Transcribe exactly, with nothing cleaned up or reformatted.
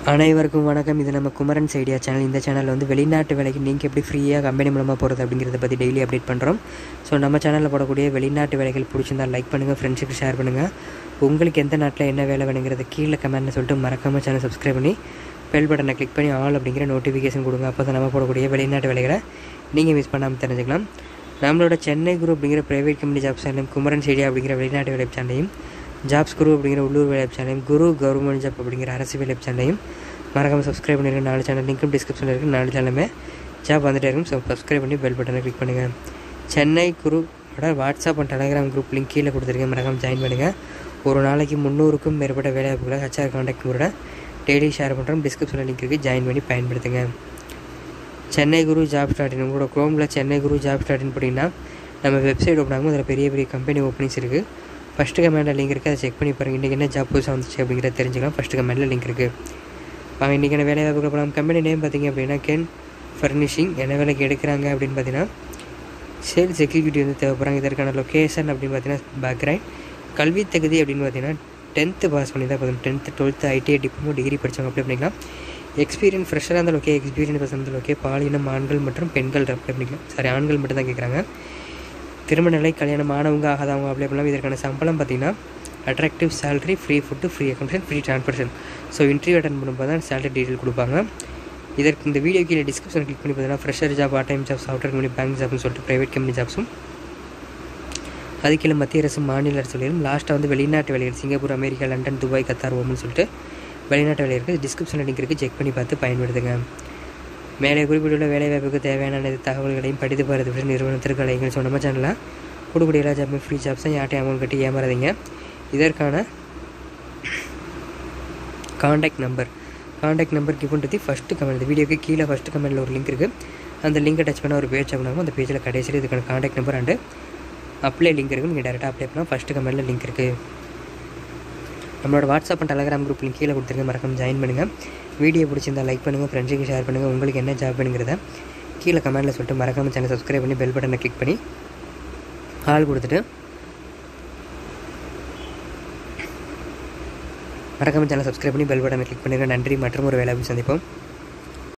அனைவருக்கும் வணக்கம். இது நம்ம குமரன்ஸ் ஐடியா சேனல். இந்த சேனலில் வந்து வெளிநாட்டு வேலைக்கு நீங்கள் எப்படி ஃப்ரீயாக கம்பெனி மூலமாக போகிறது அப்படிங்கிறத பற்றி டெய்லி அப்டேட் பண்ணுறோம். ஸோ நம்ம சேனலில் போடக்கூடிய வெளிநாட்டு வேலைகள் பிடிச்சிருந்தால் லைக் பண்ணுங்கள், ஃப்ரெண்ட்ஸுக்கு ஷேர் பண்ணுங்கள். உங்களுக்கு எந்த நாட்டில் என்ன வேலை வேணுங்கிறது கீழே கமெண்ட்னு சொல்லிட்டு மறக்காமல் சேனல் சப்ஸ்கிரைப் பண்ணி பெல் பட்டனை கிளிக் பண்ணி ஆல் அப்படிங்கிற நோட்டிஃபிகேஷன் கொடுங்க. அப்போ தான் நம்ம போடக்கூடிய வெளிநாட்டு வேலைகளை நீங்கள் மிஸ் பண்ணாமல் தெரிஞ்சுக்கலாம். நம்மளோட சென்னை குரு அப்படிங்கிற ப்ரைவேட் கம்பெனி ஜாப் சேனலையும், குமரன்ஸ் ஐடியா அப்படிங்கிற வெளிநாட்டு வேலை சேனலையும், ஜாப்ஸ் குரு அப்படிங்கிற உள்ளூர் வேலை சேனலையும், குரு கவர்மெண்ட் ஜாப் அப்படிங்கிற அரசு வேலை சேனலையும் மறக்காமல் சப்ஸ்கிரைப் பண்ணிருங்க. நாலு சேனல் லிங்க்கும் டிஸ்கிரிப்ஷனில் இருக்குது. நாலு சேனலுமே ஜாப் வந்துகிட்டே இருக்கும். ஸோ சப்ஸ்கிரைப் பண்ணி பெல் பட்டனை கிளிக் பண்ணுங்கள். சென்னை குருவோட WhatsApp and Telegram group link கீழே கொடுத்துருக்கேன். மறக்காமல் ஜாயின் பண்ணுங்கள். ஒரு நாளைக்கு முந்நூறுக்கும் மேற்பட்ட வேலைவாய்ப்புகளை ஹெச்ஆர் கான்டாக்ட் கூட டெய்லி ஷேர் பண்ணுறோம். டிஸ்கிரிப்ஷனில் லிங்க் இருக்குது, ஜாயின் பண்ணி பயன்படுத்துங்க. சென்னை குரு ஜாப் ஸ்டார்டின் உங்களோட க்ரோமில் சென்னை குரு ஜாப் ஸ்டார்டின் போட்டிங்கன்னா நம்ம வெப்சைட் ஓப்பன் ஆகும். அதில் பெரிய பெரிய கம்பெனி ஓப்பனிங்ஸ் இருக்குது. ஃபஸ்ட்டு கமெண்டில் லிங்க் இருக்குது, அதை செக் பண்ணி பாருங்கள். இன்றைக்கி என்ன ஜாப் புதுசாக வந்துச்சு அப்படிங்கிறத தெரிஞ்சுக்கலாம். ஃபஸ்ட்டு கமெண்டில் லிங்க் இருக்குது. வாங்க இன்றைக்கான வேலை வாய்ப்புகள் போகலாம். கம்பெனி நேம் பார்த்திங்க அப்படின்னா கென் ஃபர்னிஷிங். என்ன வேலைக்கு எடுக்கிறாங்க அப்படின்னு பார்த்தீங்கன்னா சேல்ஸ் எக்ஸிக்யூட்டிவ் வந்து தேவைப்படுறாங்க. இதற்கான லொக்கேஷன் அப்படின்னு பார்த்தீங்கன்னா பேக்ரவுண்ட் கல்வி தகுதி அப்படின்னு பார்த்தீங்கன்னா டென்த்து பாஸ் பண்ணி தான் போதும். Tenth twelfth ITI diploma degree படித்தவங்க அப்ளை பண்ணிக்கலாம். எக்ஸ்பீரியன்ஸ் ஃப்ரெஷராக இருந்தால் ஓகே, எக்ஸ்பீரியன்ஸ் பர்சன் இருந்தால் ஓகே. பாலினம் ஆண்கள் மற்றும் பெண்கள் அப்ளை பண்ணிக்கலாம். சாரி, ஆண்கள் மட்டும் தான் கேட்குறாங்க. திருமண நிலை கல்யாணம் ஆனவங்க ஆகாதவங்க அப்ளை பண்ணலாம். இதற்கான சம்பளம் பார்த்திங்கன்னா attractive salary, free food, free accommodation, free transportation. So interview attend பண்ணும்போது தான் சேலரி டீட்டெயில் கொடுப்பாங்க. இதற்கு இந்த வீடியோ கீழே டிஸ்கிரிப்ஷன் கிளிக் பண்ணி பார்த்தீங்கன்னா fresher job, part time job, software company, bank ஜாப்னு சொல்லிட்டு ப்ரைவேட் கம்பெனி ஜாப்ஸும், அது கீழே மத்திய அரசு, மாநில அரசு வேலையும், லாஸ்ட்டாக வந்து வெளிநாட்டு வேலைகள் Singapore, America, London, Dubai, Qatar, Oman சொல்லிட்டு வெளிநாட்டு வேலை இருக்குது. டிஸ்கிரிப்ஷனில் லிங்க் இருக்குது, செக் பண்ணி பார்த்து பயன்படுத்துங்க. மேலே குறிப்பிட்டுள்ள வேலைவாய்ப்புக்கு தேவையான தகவல்களையும் படித்து பார்த்து நிறுவனத்திற்கு அழைங்க. ஸோ நம்ம சேனலில் கொடுக்கூடிய எல்லா ஜாப்பும் ஃப்ரீ ஜாப்ஸ் தான். யார்ட்டையும் அமௌண்ட் கட்டி ஏமாறாதீங்க. இதற்கான contact number contact number give பண்ணுறது ஃபஸ்ட்டு கமெண்ட். இந்த வீடியோக்கு கீழே ஃபஸ்ட்டு கமெண்ட்டில் ஒரு லிங்க் இருக்குது. அந்த லிங்கை டச் பண்ண ஒரு பேஜ் ஆகணும். அந்த பேஜில் கடைசியில் இதுக்கான contact number and apply link இருக்குது. நீங்கள் டேரெக்டாக அப்ளை பண்ணால் ஃபஸ்ட்டு கமெண்ட்டில் லிங்க் இருக்குது. நம்மளோட WhatsApp and Telegram group link கீழே கொடுத்துருங்க. மறக்காம ஜாயின் பண்ணுங்கள். வீடியோ பிடிச்சிருந்தால் லைக் பண்ணுங்கள், ஃப்ரெண்ட்ஸுக்கு ஷேர் பண்ணுங்கள். உங்களுக்கு என்ன ஜாப் வேணுங்கிறத கீழே கமெண்ட்டில் சொல்லிட்டு மறக்காமல் சேனல் சப்ஸ்கிரைப் பண்ணி பெல் பட்டனை கிளிக் பண்ணி ஆள் கொடுத்துட்டு மறக்காமல் சேனல் சப்ஸ்கிரைப் பண்ணி பெல் பட்டனை கிளிக் பண்ணுங்கள். நன்றி. மற்றும் ஒரு வேலை சந்திப்போம்.